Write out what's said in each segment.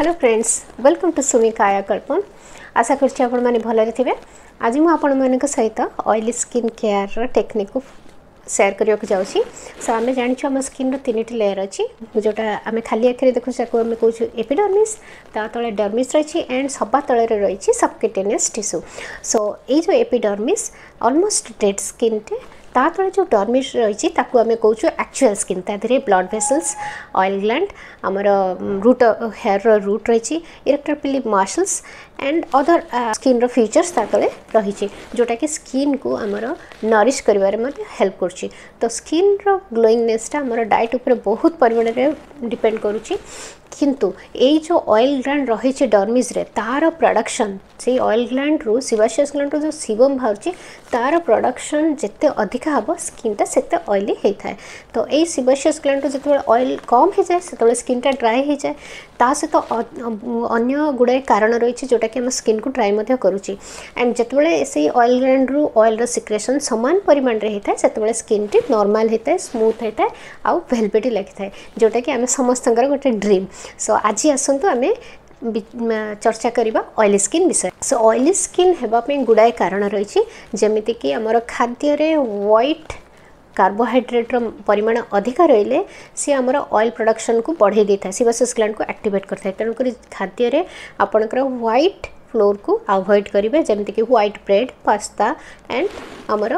Hello friends, welcome to सुमी काया कल्पन। आशा करछि आपण माने भलरे थिबे। आज मु आपण मानक सहित ऑयली स्किन केयर टेक्निक को शेयर करियो को जाउछि। सो आमे जानि छु हम स्किन रो तीनटी लेयर अछि, जोटा आमे खाली आखिरे देखु जाको आमे कहू एपिडर्मिस, ता तळे डर्मिस रहिछि एंड सब्बा तळे रे रहिछि सबक्यूटेनियस टिश्यू। सो ए जो एपिडर्मिस ऑलमोस्ट डेड स्किन टे, ता तळे जो डर्मिस रहिछि ताकू आमे कहू एक्चुअल स्किन, ता धीरे ब्लड वेसल्स, ऑयल ग्लैंड, हमर रूट हेयर रो रूट रहिछि, erector pili muscles and other skin रो फीचर्स ता तळे रहिछि, जोटा कि स्किन को हमर नरिश करिवारे मध्ये हेल्प करछि। तो स्किन रो ग्लोइंगनेस ता हमर डाइट ऊपर बहुत परिमाण रे डिपेंड करूछि, किंतु ए जो ऑयल ग्लैंड रहिछि डर्मिस रे, तार प्रोडक्शन से ऑयल ग्लैंड रो सिबासियस ग्लैंड रो जो सीबम बाहरछि, तार प्रोडक्शन जत्ते अधिक हबो स्किन ता सेते ऑयली हे थाए। तो ए सिबासियस ग्लैंड रो जत्ते ऑयल कम हे जाय सेते स्किन ता ड्राई हे जाय, ता से तो अन्य गुडे कारण रहिछि जोटा कि हम स्किन को ड्राई मध्ये करूछि। एंड जत्ते से ऑयल ग्लैंड रो ऑयल रो सिक्रेशन समान परिमाण रे हे थाए, सेते स्किन टी नॉर्मल हे थाए, स्मूथ हे थाए, आ वेलवेटी लागि थाए, जोटा कि हम समस्तंकर गोटे ड्रीम। सो आज आसतु आम चर्चा करवा ऑयली स्किन विषय। सो ऑयली स्किन हेबापी गुड़ाए कारण रही, जमीती कि आमर खाद्य रे व्हाइट कार्बोहाइड्रेट परिमाण अधिक रहिले सी आमर ऑयल प्रोडक्शन को बढ़ाई देता है, सिबासियस ग्लैंड को एक्टिवेट करता है। तेणुक खाद्य रे आपणकर व्हाइट फ्लोर को अवॉइड करेंगे, जमीती कि व्हाइट ब्रेड, पास्ता एंड आमर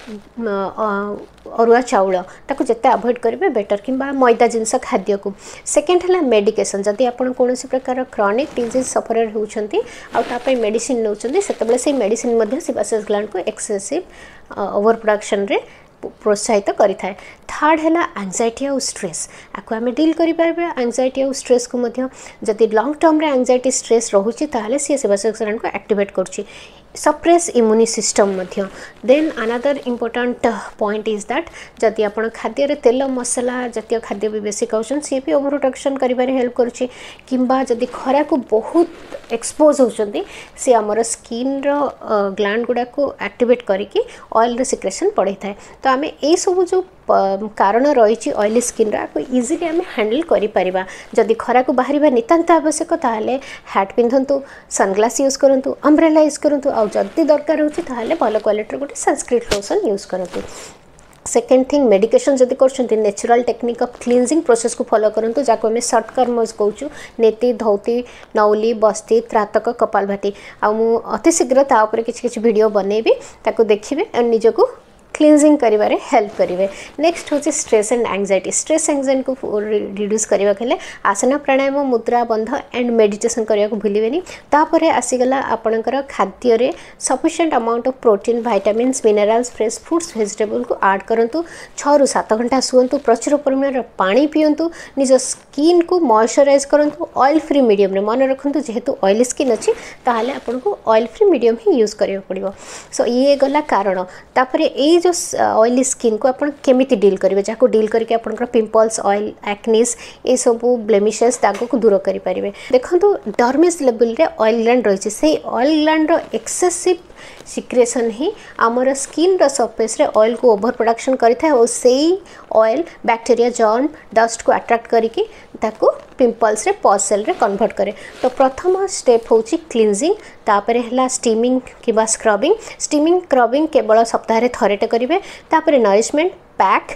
अरुआ चाउल ताको जिते अवॉइड करेंगे बेटर, कि मैदा जिनस खाद्य को। सेकेंड है मेडिकेशन, जदि आप कौन प्रकार क्रॉनिक डिजीज सफर होती आपाई मेडिसिन नौ से मेडिसिन सिबासियस ग्लैंड को एक्सेसिव ओवर प्रोडक्शन रे प्रोत्साहित करि थाए। थर्ड है एंजाइटी और स्ट्रेस, आपको आम डील करें एंजाइटी और स्ट्रेस को जदि लॉन्ग टर्म रे एंजाइटी स्ट्रेस रोचे ताहले सी सिबासियस ग्लैंड को एक्टिवेट करुच्ची, सप्रेस इम्यूनि सिस्टम मध्य। Then another important point is that जदि आप खाद्य रे तेल मसला जातीय खाद्य भी बेसी खाऊन सी भी ओवर प्रोडक्शन करिबारे हेल्प करुच्ची, किंबा जदि खरा को बहुत एक्सपोज होचंती सी आमर स्किन रो ग्लैंड गुडा को एक्टिवेट करिकी ऑयल रे सिक्रेशन बढ़ाई थाए। तो आम ए सब जो कारण रही ऑयली स्किन को इजिली आम हैंडल करिपरिबा। जदि खरा को बाहर नितांत आवश्यक ताहले हैट पिंधंतु, सनग्लास यूज करंतु, अम्ब्रेला यूज करंतु, आ जदि दरकार होची ताहले भल क्वालिटी गोटे सनस्क्रीन लोशन यूज करंतु। सेकेंड थिंग मेडिकेशन जदि करछंती natural technique of cleansing process को फॉलो करंतु, जाको हमें शॉर्ट कर्मज कहूँ नेति, धौती, नौली, बस्ती, त्रातक, कपालभाति। आ मु अति शीघ्र ता ऊपर किछि वीडियो बनैबी, ताको देखिबे एंड निजको क्लींजिंग करिवारे हेल्प करिवे। नेक्स्ट होची stress and anxiety. Stress anxiety को रिड्यूस करबा खेले आसन प्राणायाम, मुद्रा बंध एंड मेडिटेशन करिया को भूलिबेनी। तापरे आसीगला आपणकर खाद्य रे sufficient amount of protein, vitamins, minerals, fresh fruits, vegetable को ऐड करंतु। 6 ରୁ 7 घंटा सुवंतु, प्रचुर परिमाण रे पानी पियंतु, निज स्किन को मॉइस्चराइज करंतु ऑयल फ्री मीडियम रे। मन रखंतु जेहेतु ऑयली स्किन अछि ताहाले आपनको ऑयल फ्री मीडियम ही यूज करियो पड़िबो। सो ये गला कारण। तापरे ए जो ऑयली स्किन को अपन केमिति डील करेंगे, जहाँ डील करके आपंकर पिंपल्स, ऑयल, एक्नीज, ये सब ब्लेमिशेस दाग को दूर करेंगे। देखो डर्मिस लेवल रे ऑयल ग्लैंड रही, से ऑयल ग्लैंड एक्सेसिव सिक्रेशन ही आमर स्किन रो सरफेस रे ऑयल को ओवर प्रोडक्शन करिथा, और सेई ऑयल बैक्टीरिया, जर्म, डस्ट को अट्रैक्ट करिकी ताको पिंपल्स रे पॉज सेल रे कन्वर्ट करे। तो प्रथम स्टेप होची क्लींजिंग, तापरे हला स्टीमिंग किबा स्क्रबिंग। स्टीमिंग स्क्रबिंग केवल सप्ताह रे थरेटे करिवे। तापरे nourishment, pack,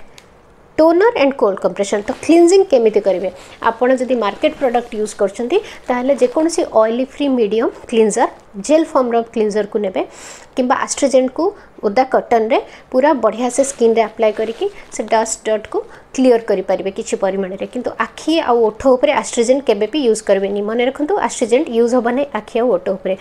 toner and cold compression. तो क्लींजिंग केमिति करेंगे, आपड़ जदि मार्केट प्रोडक्ट यूज करछंती ताहले जेकोसी oily free medium cleanser, gel form रो क्लींजर को नेबे, किंबा एस्ट्रोजेंट को ओदा कॉटन रे पूरा बढ़िया से स्किन रे अप्लाई करिकी से डस्ट डट को क्लियर करि परिबे किछि परिमाण रे। किंतु आखि आ ओठ ऊपर एस्ट्रोजेंट केबे भी यूज करबेनी, मन रखंतु एस्ट्रोजेंट यूज होबा नै आखि आ ओठ ऊपर।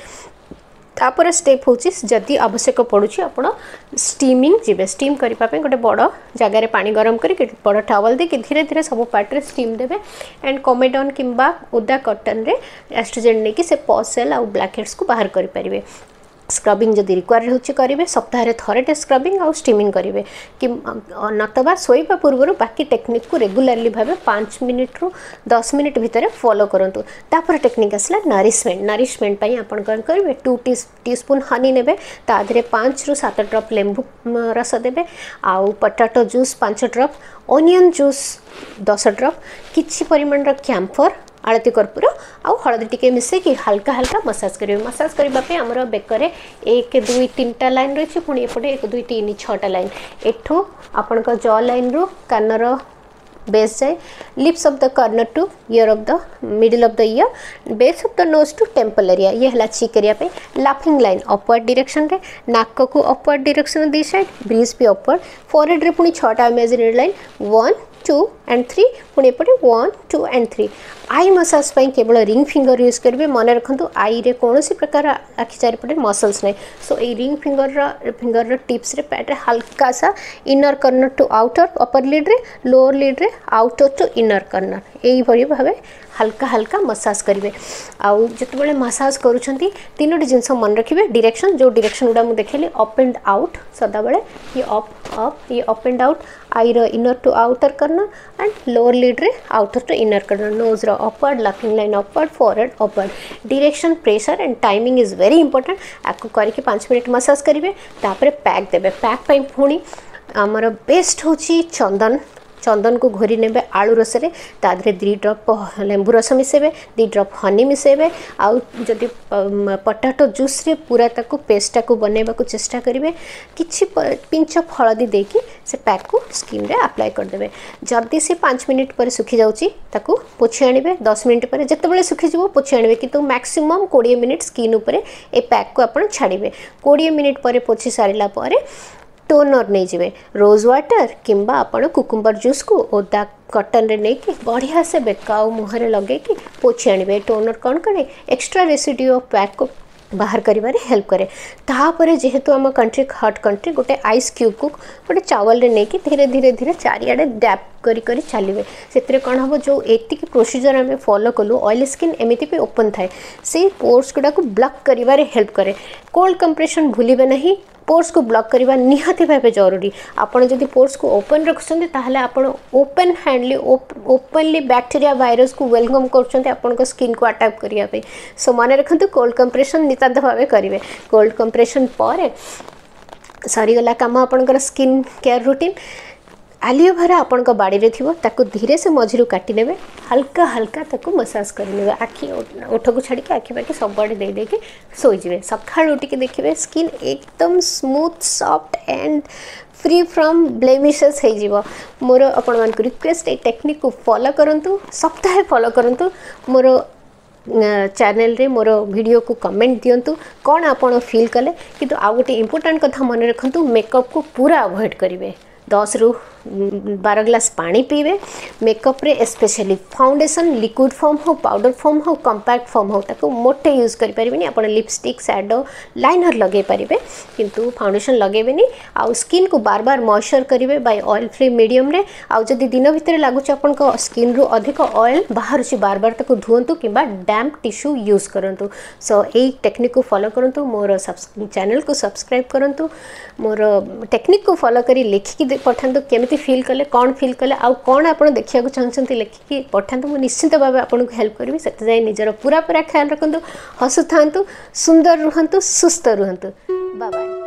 तापर स्टेप होची जदि आवश्यक पड़ुछि आपण स्टीमिंग जीवे। स्टीम करिपा पे गोटे बड़ जगह रे पानी गरम करी बड़ टॉवल दे कि धीरे धीरे सब पार्ट रे स्टीम देबे एंड कोमेडन किंबा ओदा कॉटन रे एस्ट्रोजेंट ने कि से पॉज सेल आ ब्लैक हेड्स को बाहर करि परिबे। स्क्रबिंग जदि रिक्वायर होची करेंगे, सप्ताह रे थरेटे स्क्रबिंग आउ स्टीमिंग करेंगे, कि नतबा शोइबा पूर्व बाकी टेक्निक को रेगुलारली भाबे 5 मिनिट रु 10 मिनिट भितर फॉलो करंतु। तापर टेक्निक आसला नरिशमेंट। नरिशमेंट पई आपण कोन करिवे 2 टीस्पून हनी नेबे, ता धरे 5 ରୁ 7 ड्रॉप लेंबू रस देबे, आउ potato juice 5 drop, onion juice 10 drop, किछि परिमाण रो कैम्फर आलती कर्पूर आउ हलदी टिके मिसेकी हल्का हल्का मसाज करेंगे। मसाज करने आमर बेकर 1 2 3टा लाइन रही पुणी एपटे 1 2 3 6टा लाइन एठू आपण जॉ लाइन रू कानर बेस जाए lips of the corner to ear of the middle of the ear base of the nose to temple area ये है चीक एरिया पे लाफिंग लाइन अपवर्ड डायरेक्शन रे नाक को upward direction the side bridge भी upward forehead रे पुणी 6टा imaginary line 1 2 and 3 पुणी एपटे 1 2 and 3 आई मसाज पाई केवल रिंग फिंगर यूज करेंगे मन रखु आई रे कौन सी प्रकार आखि चारिपटे मसल्स नहीं सो ये रिंग फिंगर टिप्स रे पैट हल्का सा inner corner to outer upper lid रे लोअर लिड रे आउटर टू इनर कर्नर यही भाव हल्का हल्का मसाज करेंगे। आउ जिते मसाज करुँच तीनोटी जिनस मन रखिए डायरेक्शन जो डायरेक्शन गुड़ा मुझे देखली अप एंड आउट सदाबले ये अप ये अप एंड आउट आई रो inner to outer corner and lower lid रे outer to inner corner nose रो upward laughing line upward forehead upward direction pressure and timing is very important आपको करके 5 minute massage करेंगे तापर pack देवे pack पाई पुणी आमर बेस्ट होची चंदन को घोरी ने आलू रस रे तादरे 2 ड्रॉप लेंबू रस मिसेबे 2 ड्रॉप हनी मिसेबे आउ जदि पोटैटो जूस रे पूरा ताको पेस्टा को बनेबा को चेष्टा करिवे किछि पिंच ऑफ हळदी देकी से पैक को स्किन रे अप्लाई कर देबे जल्दी से 5 मिनट पर सुखी जाउची ताको पोछि आनिबे 10 मिनट पर जतबेले सुखी जबो पोछि आनिबे किंतु मैक्सिमम 20 मिनट स्किन ऊपर ए पैक को आपण छाड़िबे 20 मिनट पर पोछि सारिला पर टोनर नहीं जाए रोज वाटर किंबा आपण कुकुम्बर जूस को ओदा कॉटन रे नहीं कि बढ़िया से बेका मुहर लगे कि पोछि आनिबे टोनर कौन करे एक्स्ट्रा रेसिड्यू ऑफ पैक को बाहर करिबारे हेल्प करे तापर जेहेतु आम कंट्री हॉट कंट्री गोटे आइस क्यूब को गोटे चावल रे नहीं कि धीरे धीरे धीरे चारियाडे डैप करी करी चलिए से कौन हम जो एति प्रोसीजर आम फॉलो कलु ऑयली स्किन एमती भी ओपन थाए से पोर्स गुड़ा को ब्लॉक करिबारे हेल्प करे कोल्ड कंप्रेशन भूलिबे नहीं पोर्स को ब्लॉक करवा निहाती भाव जरूरी आपड़ जदि पोर्स को ओपन रखुଛନ୍ତି ताहले आपण ओपन हैंडली ओपनली बैक्टीरिया वायरस को वेलकम कर स्किन को अटैक करने सो मन रखु कोल्ड कंप्रेशन नितांत भाव करेंगे कोल्ड कंप्रेशन पर सरीगला कम आपणकर स्किन केयर रूटीन एलोवेरा आपण बाड़ी रे थिबो ताको धीरे से मझिरु काटी नेबे हल्का हल्का ताको मसाज करि नेबे आखि ओठ को छाड़ी के आखि बाकी सब बड़े दे दे के सोई जिवे सखाळ उठी के देखिबे स्किन एकदम smooth soft and free from blemishes हो जिवो मोर आपण मान को रिक्वेस्ट ए टेक्निक को फॉलो करंतु सप्ताहे फॉलो करंतु मोर चैनल रे मोर वीडियो को कमेंट दियंतु कौन आपण फील कले किंतु आ गोटे इंपोर्टेंट कथा मन रखंतु मेकअप को पूरा अवॉइड करिवे 10 ରୁ 12 ग्लास पानी पीबे मेकअप रे स्पेशली फाउंडेशन लिक्विड फॉर्म हो पाउडर फॉर्म हो कंपैक्ट फॉर्म हो ताको मोटे यूज करि परिबेनी आपण लिपस्टिक शैडो लाइनर लगे परिबे किंतु फाउंडेशन लगेबेनी आ स्किन को बार बार मॉइस्चर करिवे बाय ऑयल फ्री मीडियम रे आ जदी दिन भितर लागुच आपण को स्किन रो अधिक ऑयल बाहर छि बार बार ताको धुवंतु किबा डैम्प टिश्यू यूज करंतु सो ए टेक्निक को फॉलो करंतु मोर चैनल को सब्सक्राइब करंतु मोर टेक्निक को फॉलो करी लिखि पठातु केमिति फील कले कौन फील कले आउ कौन आप देखा चाहते लिखिकी पठातु मुझे निश्चित भाव आपको हेल्प करी से निजर पूरा पूरा ख्याल रखु हसु था सुंदर रुहतु सुस्थ रुहतु बाय बाय।